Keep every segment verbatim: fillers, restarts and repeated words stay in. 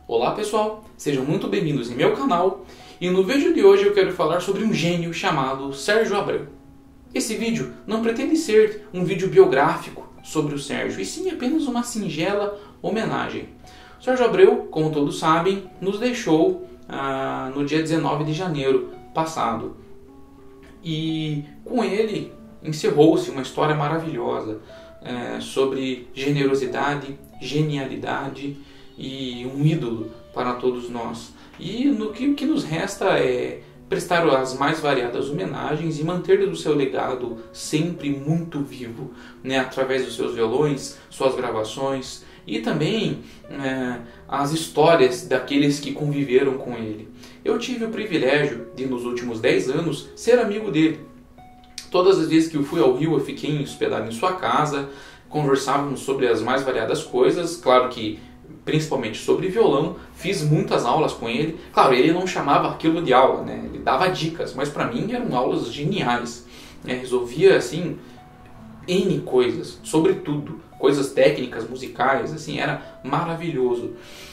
Olá pessoal, sejam muito bem-vindos em meu canal e no vídeo de hoje eu quero falar sobre um gênio chamado Sérgio Abreu. Esse vídeo não pretende ser um vídeo biográfico sobre o Sérgio, e sim apenas uma singela homenagem. O Sérgio Abreu, como todos sabem, nos deixou ah, no dia dezenove de janeiro passado. E com ele encerrou-se uma história maravilhosa é, sobre generosidade, genialidade e um ídolo para todos nós. E no que, o que nos resta é prestar as mais variadas homenagens e manter o seu legado sempre muito vivo, né, através dos seus violões, suas gravações e também é, as histórias daqueles que conviveram com ele. Eu tive o privilégio de, nos últimos dez anos, ser amigo dele. Todas as vezes que eu fui ao Rio, eu fiquei hospedado em sua casa, conversávamos sobre as mais variadas coisas, claro que principalmente sobre violão, fiz muitas aulas com ele. Claro, ele não chamava aquilo de aula, né? Ele dava dicas, mas para mim eram aulas geniais. É, resolvia, assim, N coisas, sobre tudo, coisas técnicas, musicais, assim, era maravilhoso.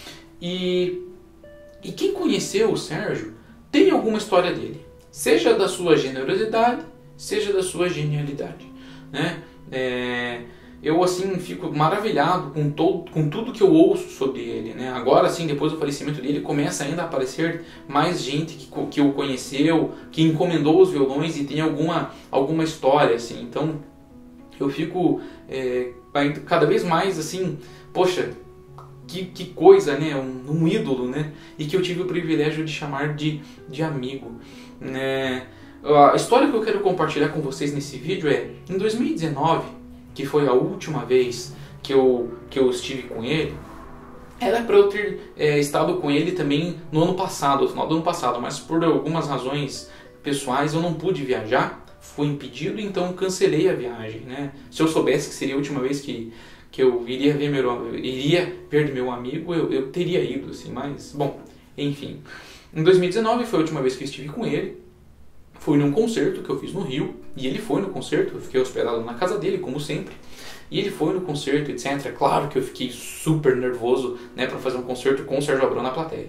E, e quem conheceu o Sérgio tem alguma história dele, seja da sua generosidade, seja da sua genialidade, né? É, eu assim fico maravilhado com, todo, com tudo que eu ouço sobre ele, né? Agora sim, depois do falecimento dele, começa ainda a aparecer mais gente que, que o conheceu, que encomendou os violões e tem alguma, alguma história, assim. Então eu fico é, cada vez mais assim, poxa, que, que coisa, né? Um, um ídolo, né? E que eu tive o privilégio de chamar de, de amigo, né? A história que eu quero compartilhar com vocês nesse vídeo é, em dois mil e dezenove, que foi a última vez que eu, que eu estive com ele, era para eu ter é, estado com ele também no ano passado, no final do ano passado, mas por algumas razões pessoais eu não pude viajar, fui impedido, então cancelei a viagem, né? Se eu soubesse que seria a última vez que, que eu iria ver meu, iria ver meu amigo, eu, eu teria ido, assim, mas, bom, enfim. Em dois mil e dezenove foi a última vez que eu estive com ele. Fui num concerto que eu fiz no Rio, e ele foi no concerto, eu fiquei hospedado na casa dele, como sempre, e ele foi no concerto, etcétera. Claro que eu fiquei super nervoso, né, para fazer um concerto com o Sérgio Abreu na plateia.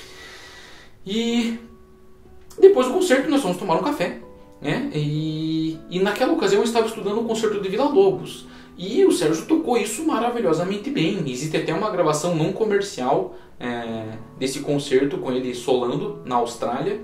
E depois do concerto nós fomos tomar um café, né, e, e naquela ocasião eu estava estudando o concerto de Villa-Lobos, e o Sérgio tocou isso maravilhosamente bem. Existe até uma gravação não comercial é, desse concerto com ele solando na Austrália.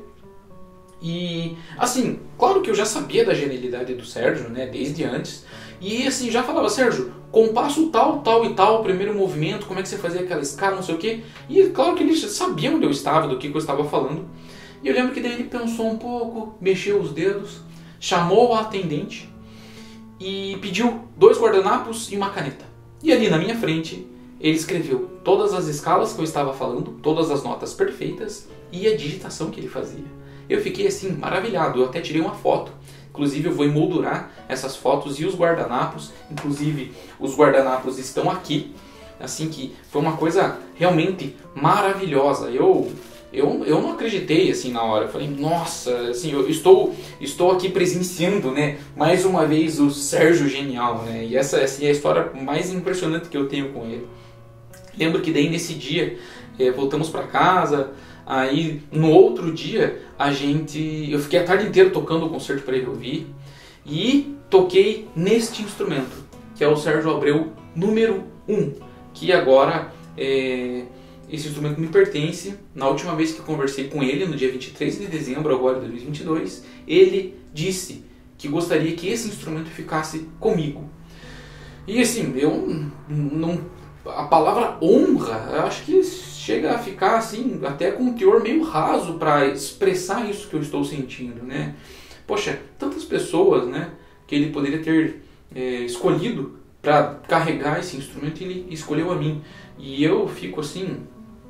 E, assim, claro que eu já sabia da genialidade do Sérgio, né, desde antes. E, assim, já falava, Sérgio, compasso tal, tal e tal, primeiro movimento, como é que você fazia aquela escala, não sei o quê. E, claro que ele sabia onde eu estava, do que, que eu estava falando. E eu lembro que daí ele pensou um pouco, mexeu os dedos, chamou a atendente e pediu dois guardanapos e uma caneta. E ali na minha frente, ele escreveu todas as escalas que eu estava falando, todas as notas perfeitas e a digitação que ele fazia. Eu fiquei assim, maravilhado, eu até tirei uma foto. Inclusive eu vou emoldurar essas fotos e os guardanapos. Inclusive os guardanapos estão aqui. Assim que foi uma coisa realmente maravilhosa. Eu, eu, eu não acreditei assim na hora. Eu falei, nossa, assim, eu estou, estou aqui presenciando, né, mais uma vez o Sérgio genial, né? E essa assim, é a história mais impressionante que eu tenho com ele. Lembro que daí nesse dia eh, voltamos para casa. Aí no outro dia a gente, eu fiquei a tarde inteira tocando o concerto para ele ouvir e toquei neste instrumento, que é o Sérgio Abreu número um, que agora é, esse instrumento me pertence. Na última vez que eu conversei com ele, no dia vinte e três de dezembro agora de dois mil e vinte e dois, ele disse que gostaria que esse instrumento ficasse comigo. E assim, eu não, a palavra honra, eu acho que chega a ficar assim, até com um teor meio raso para expressar isso que eu estou sentindo, né? Poxa, tantas pessoas, né, que ele poderia ter é, escolhido para carregar esse instrumento, e ele escolheu a mim. E eu fico assim,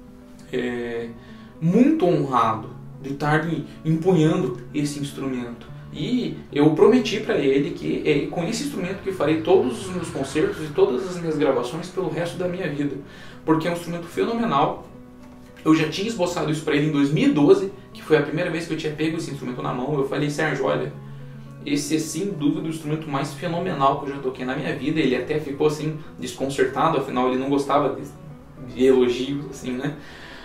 é, muito honrado de estar empunhando esse instrumento. E eu prometi para ele que é com esse instrumento que farei todos os meus concertos e todas as minhas gravações pelo resto da minha vida. Porque é um instrumento fenomenal. Eu já tinha esboçado isso para ele em dois mil e doze, que foi a primeira vez que eu tinha pego esse instrumento na mão. Eu falei, Sérgio, olha, esse é sem dúvida o instrumento mais fenomenal que eu já toquei na minha vida. Ele até ficou assim desconcertado, afinal ele não gostava de, de elogios, assim, né?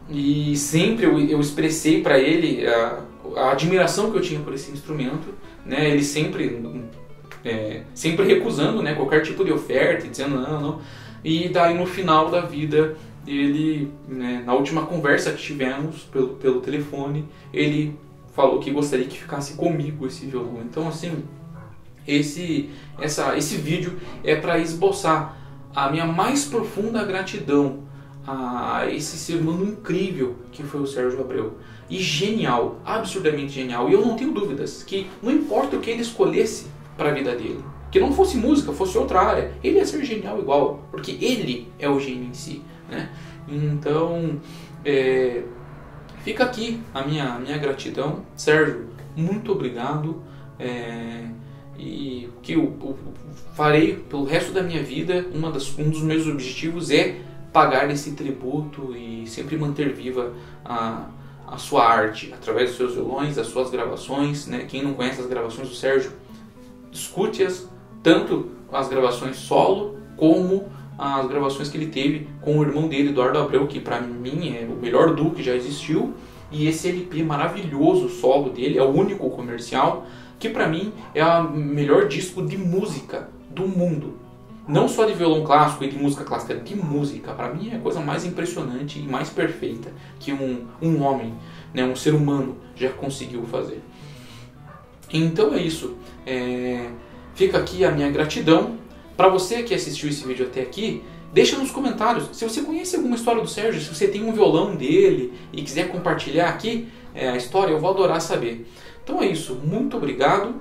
e sempre eu, eu expressei para ele a, a admiração que eu tinha por esse instrumento, né? Ele sempre, é, sempre recusando, né, qualquer tipo de oferta, dizendo não, não. E daí no final da vida, ele, né, na última conversa que tivemos pelo, pelo telefone, ele falou que gostaria que ficasse comigo esse violão. Então assim, esse, essa, esse vídeo é para esboçar a minha mais profunda gratidão a esse ser humano incrível que foi o Sérgio Abreu. E genial, absurdamente genial. E eu não tenho dúvidas que não importa o que ele escolhesse para a vida dele, que não fosse música, fosse outra área, ele ia ser genial igual, porque ele é o gênio em si, né? Então, é, fica aqui a minha, a minha gratidão. Sérgio, muito obrigado. É, e que eu, eu farei pelo resto da minha vida. Uma das, um dos meus objetivos é pagar esse tributo e sempre manter viva a, a sua arte através dos seus violões, das suas gravações, né? Quem não conhece as gravações do Sérgio, escute-as, tanto as gravações solo como as gravações que ele teve com o irmão dele, Eduardo Abreu, que para mim é o melhor duo que já existiu. E esse L P maravilhoso solo dele, é o único comercial, que para mim é o melhor disco de música do mundo. Não só de violão clássico e de música clássica, de música. Para mim é a coisa mais impressionante e mais perfeita que um, um homem, né, um ser humano já conseguiu fazer. Então é isso. É, fica aqui a minha gratidão. Para você que assistiu esse vídeo até aqui, deixa nos comentários se você conhece alguma história do Sérgio, se você tem um violão dele e quiser compartilhar aqui é, a história, eu vou adorar saber. Então é isso, muito obrigado.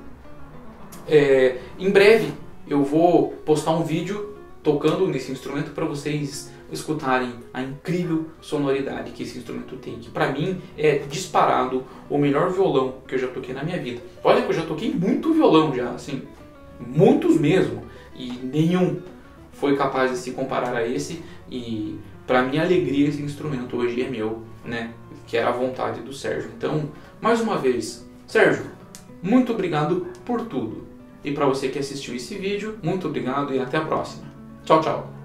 É, em breve eu vou postar um vídeo tocando nesse instrumento para vocês escutarem a incrível sonoridade que esse instrumento tem, que para mim é disparado o melhor violão que eu já toquei na minha vida. Olha que eu já toquei muito violão já, assim, muitos mesmo, e nenhum foi capaz de se comparar a esse. E para minha alegria esse instrumento hoje é meu, né, que era a vontade do Sérgio. Então, mais uma vez, Sérgio, muito obrigado por tudo. E para você que assistiu esse vídeo, muito obrigado e até a próxima. Tchau, tchau.